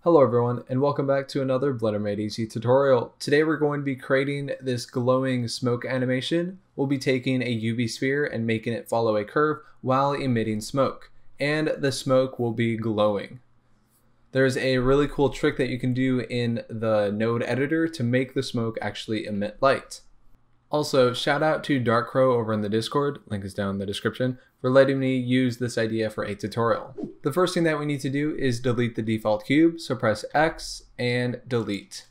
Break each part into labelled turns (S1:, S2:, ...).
S1: Hello everyone, and welcome back to another Blender Made Easy tutorial. Today we're going to be creating this glowing smoke animation. We'll be taking a UV sphere and making it follow a curve while emitting smoke, and the smoke will be glowing. There's a really cool trick that you can do in the node editor to make the smoke actually emit light. Also, shout out to Dark Crow over in the Discord, link is down in the description, for letting me use this idea for a tutorial. The first thing that we need to do is delete the default cube, so press X and delete.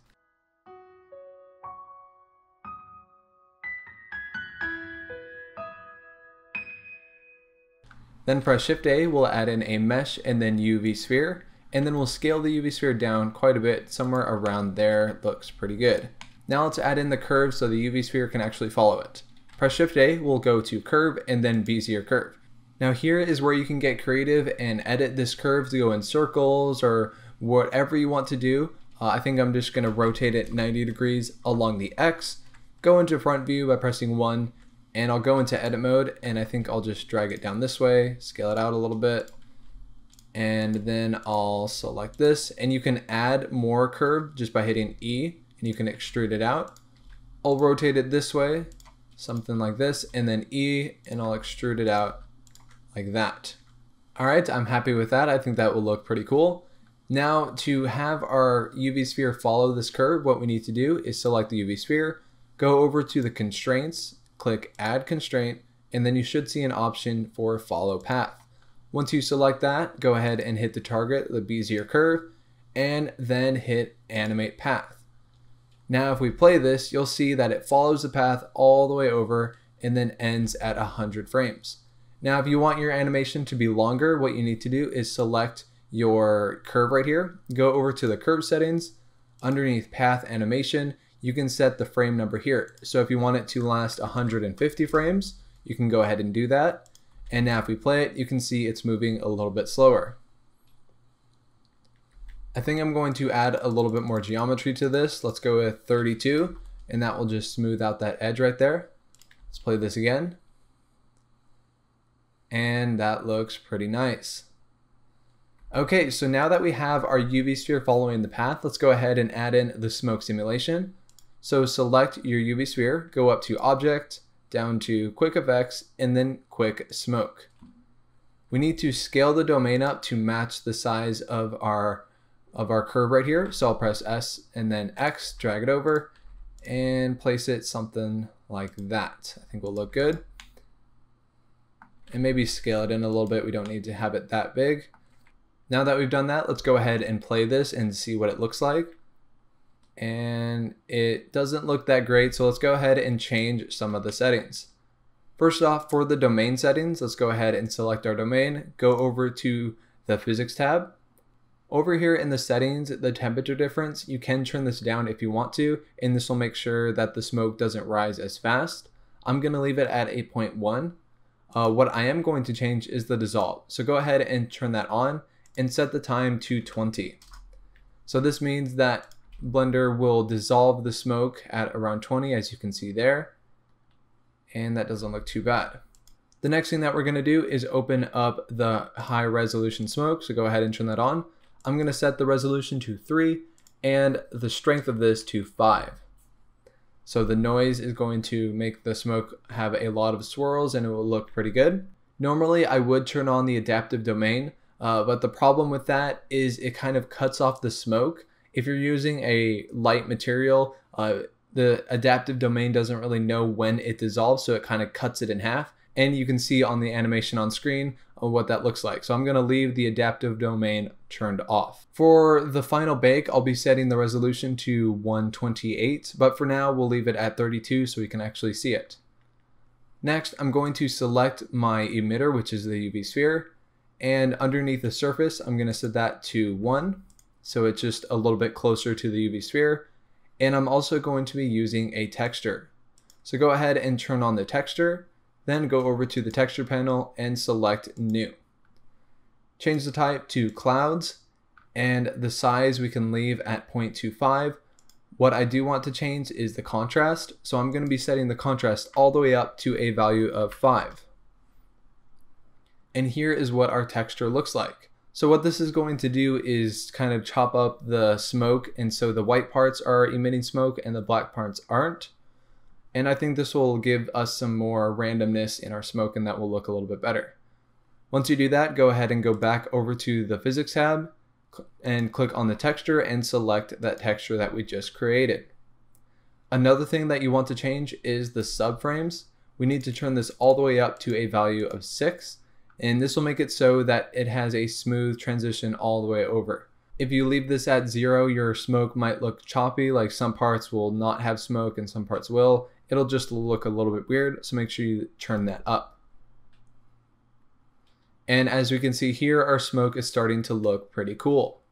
S1: Then press Shift A, we'll add in a mesh and then UV sphere, and then we'll scale the UV sphere down quite a bit, somewhere around there. Looks pretty good. Now let's add in the curve so the UV sphere can actually follow it. Press Shift A, we'll go to curve and then Bezier curve. Now here is where you can get creative and edit this curve to go in circles or whatever you want to do. I think I'm just going to rotate it 90 degrees along the X, go into front view by pressing 1, and I'll go into edit mode, and I think I'll just drag it down this way, scale it out a little bit, and then I'll select this, and you can add more curve just by hitting E, and you can extrude it out. I'll rotate it this way, something like this, and then E, and I'll extrude it out like that. Alright, I'm happy with that. I think that will look pretty cool. Now, to have our UV sphere follow this curve, what we need to do is select the UV sphere, go over to the constraints, click Add Constraint, and then you should see an option for Follow Path. Once you select that, go ahead and hit the target, the Bezier curve, and then hit Animate Path. Now if we play this, you'll see that it follows the path all the way over and then ends at 100 frames. Now if you want your animation to be longer, what you need to do is select your curve right here, go over to the curve settings, underneath path animation, you can set the frame number here. So if you want it to last 150 frames, you can go ahead and do that. And now if we play it, you can see it's moving a little bit slower. I think I'm going to add a little bit more geometry to this. Let's go with 32, and that will just smooth out that edge right there. Let's play this again. And that looks pretty nice. Okay, so now that we have our UV sphere following the path, let's go ahead and add in the smoke simulation. So select your UV sphere, go up to Object, down to Quick Effects, and then Quick Smoke. We need to scale the domain up to match the size of our curve right here. So I'll press S and then X, drag it over, and place it something like that. I think will look good. And maybe scale it in a little bit. We don't need to have it that big. Now that we've done that, let's go ahead and play this and see what it looks like. And it doesn't look that great, so let's go ahead and change some of the settings. First off, for the domain settings, let's go ahead and select our domain, go over to the physics tab. Over here in the settings, the temperature difference, you can turn this down if you want to, and this will make sure that the smoke doesn't rise as fast. I'm going to leave it at 8.1. What I am going to change is the dissolve. So go ahead and turn that on and set the time to 20. So this means that Blender will dissolve the smoke at around 20, as you can see there. And that doesn't look too bad. The next thing that we're going to do is open up the high resolution smoke. So go ahead and turn that on. I'm going to set the resolution to 3 and the strength of this to 5. So the noise is going to make the smoke have a lot of swirls and it will look pretty good. Normally I would turn on the adaptive domain, but the problem with that is it kind of cuts off the smoke. If you're using a light material, the adaptive domain doesn't really know when it dissolves, so it kind of cuts it in half. And you can see on the animation on screen what that looks like. So I'm going to leave the adaptive domain turned off. For the final bake, I'll be setting the resolution to 128, but for now we'll leave it at 32 so we can actually see it. Next, I'm going to select my emitter, which is the UV sphere, and underneath the surface, I'm going to set that to 1, so it's just a little bit closer to the UV sphere. And I'm also going to be using a texture. So go ahead and turn on the texture, then go over to the texture panel and select New. Change the type to Clouds, and the size we can leave at 0.25. What I do want to change is the contrast, so I'm going to be setting the contrast all the way up to a value of 5. And here is what our texture looks like. So what this is going to do is kind of chop up the smoke, and so the white parts are emitting smoke and the black parts aren't. And I think this will give us some more randomness in our smoke, and that will look a little bit better. Once you do that, go ahead and go back over to the physics tab and click on the texture and select that texture that we just created. Another thing that you want to change is the subframes. We need to turn this all the way up to a value of 6, and this will make it so that it has a smooth transition all the way over. If you leave this at 0, your smoke might look choppy, like some parts will not have smoke and some parts will. It'll just look a little bit weird, so make sure you turn that up. And as we can see here, our smoke is starting to look pretty cool.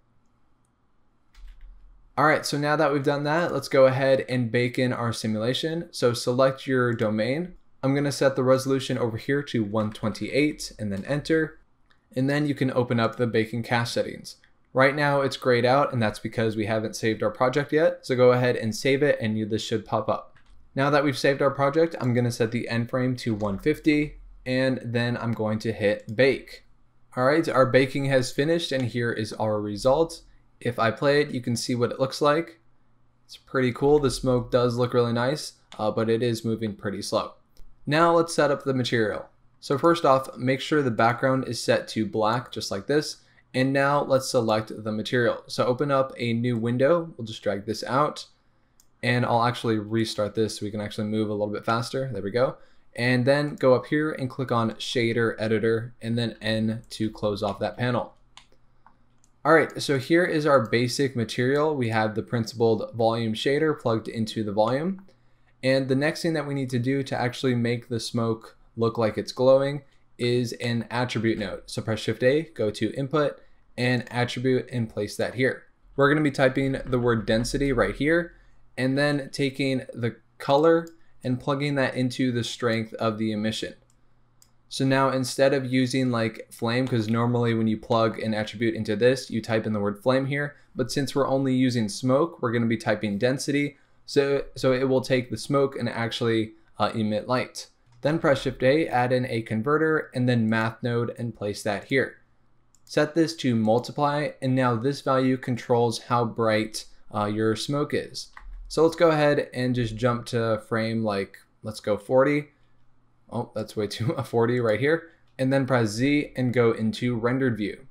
S1: All right, so now that we've done that, let's go ahead and bake in our simulation. So select your domain. I'm gonna set the resolution over here to 128 and then enter. And then you can open up the baking cache settings. Right now it's grayed out, and that's because we haven't saved our project yet. So go ahead and save it, and this should pop up. Now that we've saved our project, I'm gonna set the end frame to 150, and then I'm going to hit bake. All right, our baking has finished, and here is our result. If I play it, you can see what it looks like. It's pretty cool. The smoke does look really nice, but it is moving pretty slow. Now let's set up the material. So first off, make sure the background is set to black, just like this. And now let's select the material. So open up a new window. We'll just drag this out, and I'll actually restart this so we can actually move a little bit faster. There we go. And then go up here and click on Shader Editor, and then N to close off that panel. All right, so here is our basic material. We have the principled volume shader plugged into the volume. And the next thing that we need to do to actually make the smoke look like it's glowing is an attribute node. So press Shift A, go to Input, and Attribute, and place that here. We're gonna be typing the word density right here, and then taking the color and plugging that into the strength of the emission. So now instead of using like flame, because normally when you plug an attribute into this, you type in the word flame here, but since we're only using smoke, we're going to be typing density. So it will take the smoke and actually emit light. Then press Shift A, add in a converter, and then math node, and place that here. Set this to multiply, and now this value controls how bright your smoke is. So let's go ahead and just jump to frame, like, let's go 40. Oh, that's way too 40 right here. And then press Z and go into rendered view.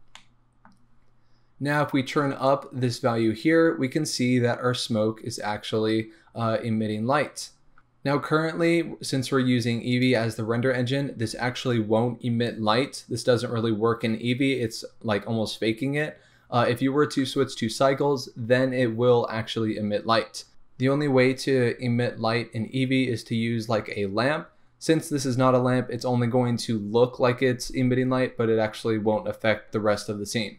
S1: Now, if we turn up this value here, we can see that our smoke is actually emitting light. Now, currently, since we're using Eevee as the render engine, this actually won't emit light. This doesn't really work in Eevee. It's like almost faking it. If you were to switch to cycles, then it will actually emit light. The only way to emit light in Eevee is to use like a lamp. Since this is not a lamp, it's only going to look like it's emitting light, but it actually won't affect the rest of the scene.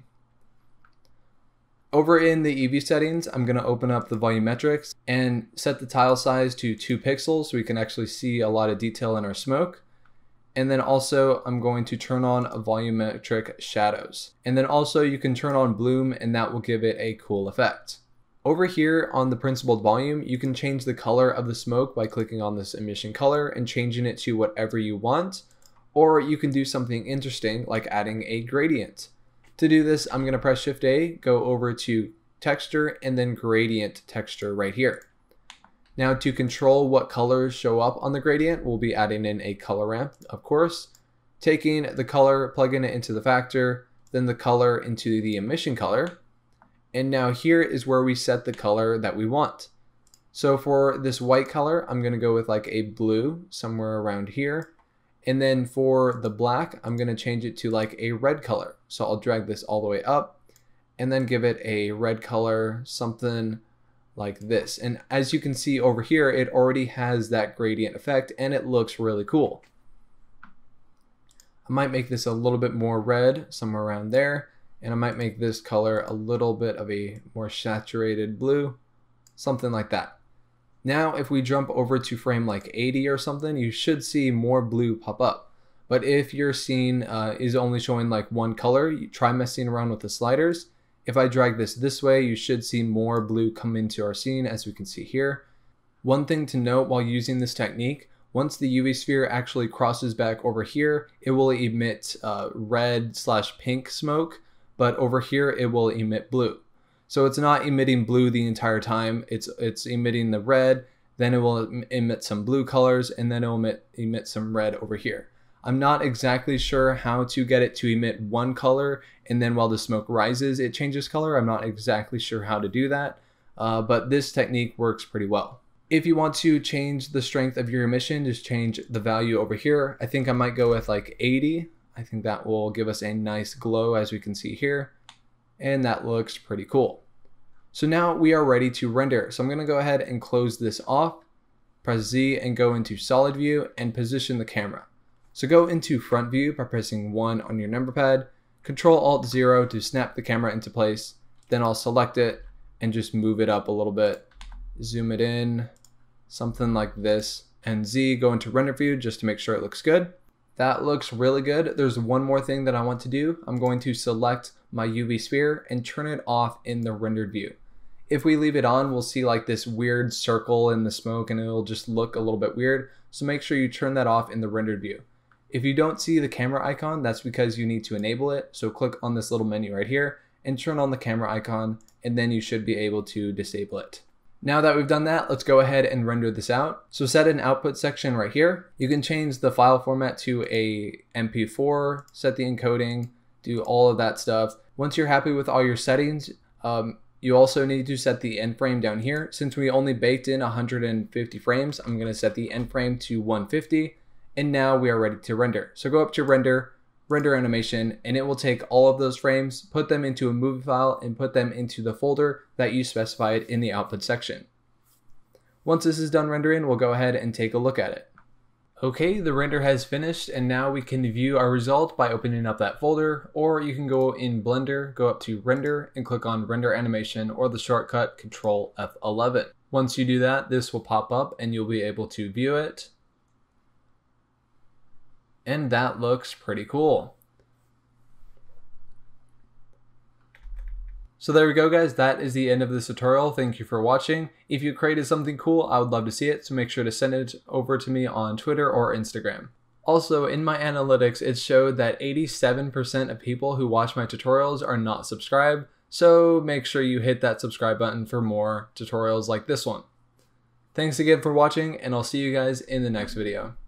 S1: Over in the Eevee settings, I'm going to open up the volumetrics and set the tile size to 2 pixels so we can actually see a lot of detail in our smoke. And then also I'm going to turn on volumetric shadows. And then also you can turn on bloom, and that will give it a cool effect. Over here on the principled volume, you can change the color of the smoke by clicking on this emission color and changing it to whatever you want. Or you can do something interesting like adding a gradient. To do this, I'm going to press Shift A, go over to texture, and then gradient texture right here. Now to control what colors show up on the gradient, we'll be adding in a color ramp, of course. Taking the color, plugging it into the factor, then the color into the emission color. And now here is where we set the color that we want. So for this white color, I'm going to go with like a blue somewhere around here. And then for the black, I'm going to change it to like a red color. So I'll drag this all the way up and then give it a red color, something like this. And as you can see over here, it already has that gradient effect and it looks really cool. I might make this a little bit more red, somewhere around there. And I might make this color a little bit of a more saturated blue, something like that. Now, if we jump over to frame like 80 or something, you should see more blue pop up. But if your scene is only showing like one color, you try messing around with the sliders. If I drag this way, you should see more blue come into our scene, as we can see here. One thing to note while using this technique, once the UV sphere actually crosses back over here, it will emit red/pink smoke, but over here it will emit blue. So it's not emitting blue the entire time, it's emitting the red, then it will emit some blue colors, and then it will emit some red over here. I'm not exactly sure how to get it to emit one color, and then while the smoke rises, it changes color. I'm not exactly sure how to do that, but this technique works pretty well. If you want to change the strength of your emission, just change the value over here. I think I might go with like 80. I think that will give us a nice glow, as we can see here. And that looks pretty cool. So now we are ready to render. So I'm going to go ahead and close this off, press Z and go into solid view and position the camera. So go into front view by pressing 1 on your number pad, Control Alt 0 to snap the camera into place. Then I'll select it and just move it up a little bit, zoom it in, something like this, and Z, go into render view just to make sure it looks good. That looks really good. There's one more thing that I want to do. I'm going to select my UV sphere and turn it off in the rendered view. If we leave it on, we'll see like this weird circle in the smoke and it'll just look a little bit weird. So make sure you turn that off in the rendered view. If you don't see the camera icon, that's because you need to enable it. So click on this little menu right here and turn on the camera icon, and then you should be able to disable it. Now that we've done that, let's go ahead and render this out. So set an output section right here. You can change the file format to a MP4, set the encoding, do all of that stuff. Once you're happy with all your settings, you also need to set the end frame down here. Since we only baked in 150 frames, I'm going to set the end frame to 150, and now we are ready to render. So go up to render animation, and it will take all of those frames, put them into a movie file, and put them into the folder that you specified in the output section. Once this is done rendering, we'll go ahead and take a look at it. Okay, the render has finished, and now we can view our result by opening up that folder, or you can go in Blender, go up to render and click on render animation, or the shortcut Control F11. Once you do that, this will pop up and you'll be able to view it. And that looks pretty cool. So there we go, guys. That is the end of this tutorial. Thank you for watching. If you created something cool, I would love to see it, so make sure to send it over to me on Twitter or Instagram. Also, in my analytics, it showed that 87% of people who watch my tutorials are not subscribed, so make sure you hit that subscribe button for more tutorials like this one. Thanks again for watching, and I'll see you guys in the next video.